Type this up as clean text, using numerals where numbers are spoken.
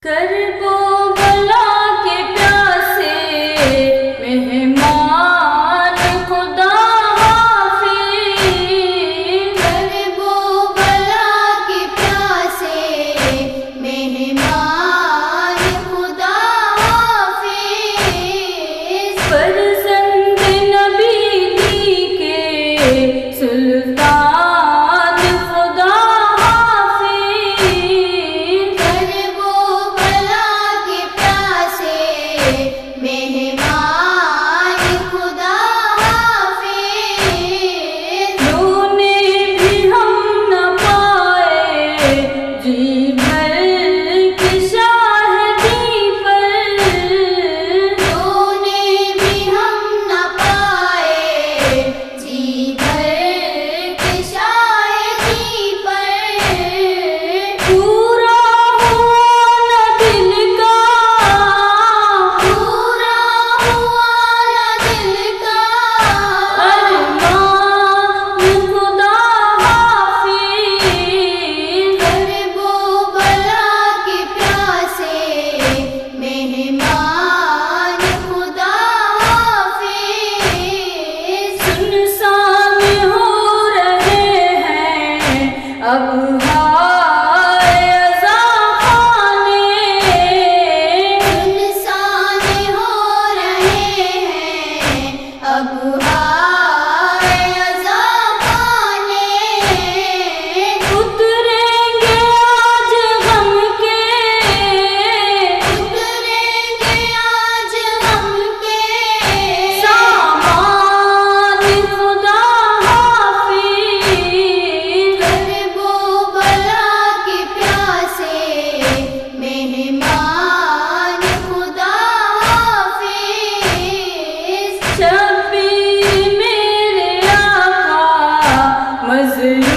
करबो भला के प्यासे मेहमान खुदा हाफिज। करबो भला के प्यासे मेहमान खुदा हाफिज। फर्जंद नबी दी के सुल्तान खुदा हाफिज। करबो भला के प्यासे मेहमान खुदा हाफिज। रोने भी हम न पाए जी भर की शाहिदी पर। रोने भी हम न पाए जी भर के शाहिदी पर। पूरा हुआ न दिल का, पूरा हुआ न दिल का अरमान खुदा हाफिज। करबो भला के प्यासे मेहमान खुदा हाफिज। सुनसान हो रहे हैं अब हाय अज़ा खाने। सुनसान हो रहे हैं अब हाय अज़ा खाने। उतरेंगे आज गम के, उतरेंगे आज हम के सामान खुदा हाफिज। करबो भला के प्यासे मेहमान खुदा हाफिज। शब्बीर मेरे आका मज़लूम